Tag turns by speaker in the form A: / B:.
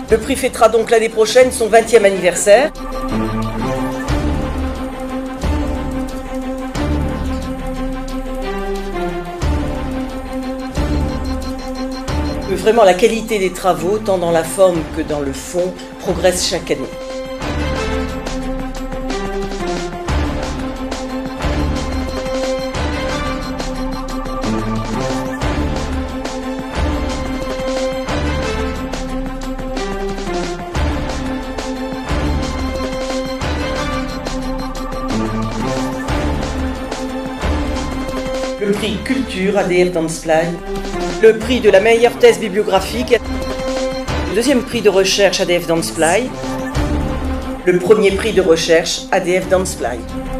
A: Le prix fêtera donc l'année prochaine son 20e anniversaire. Vraiment, la qualité des travaux, tant dans la forme que dans le fond, progresse chaque année. Le prix Culture ADF Dansply, le prix de la meilleure thèse bibliographique, le deuxième prix de recherche ADF Dansply, le premier prix de recherche ADF Dansply.